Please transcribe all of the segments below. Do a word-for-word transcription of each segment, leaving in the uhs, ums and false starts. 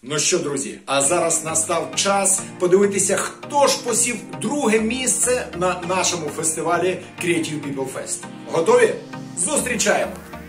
Ну що, друзі, а зараз настав час подивитися, хто ж посів друге місце на нашому фестивалі Creative People Fest. Готові? Зустрічаємо!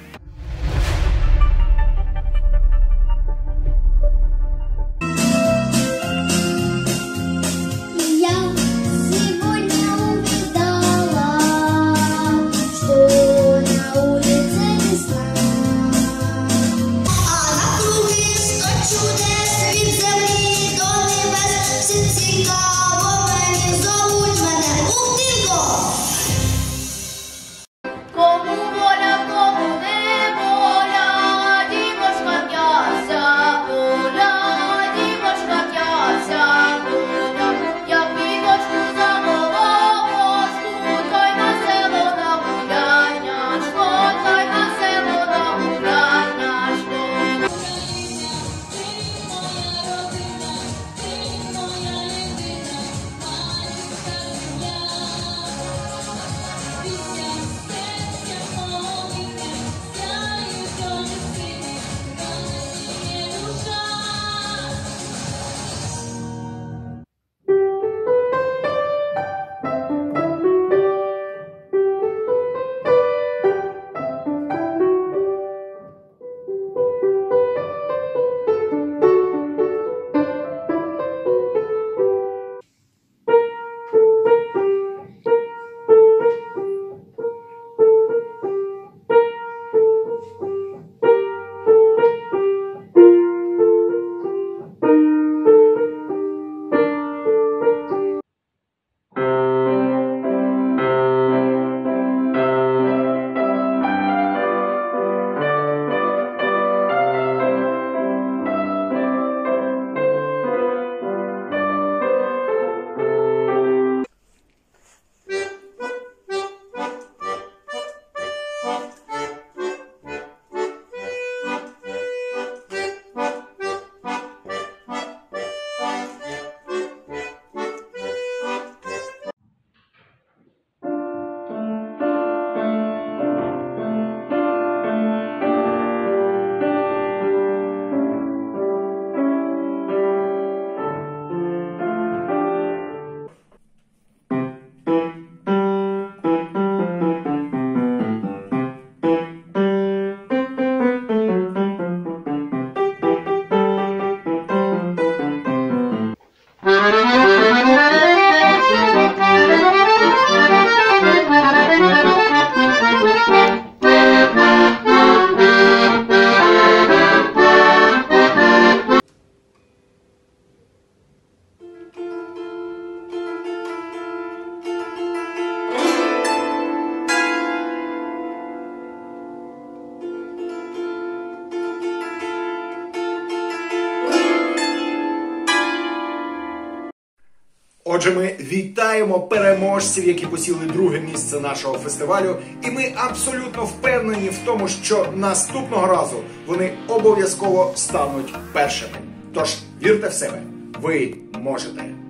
Отже, ми вітаємо переможців, які посіли друге місце нашого фестивалю. І ми абсолютно впевнені в тому, що наступного разу вони обов'язково стануть першими. Тож, вірте в себе, ви можете.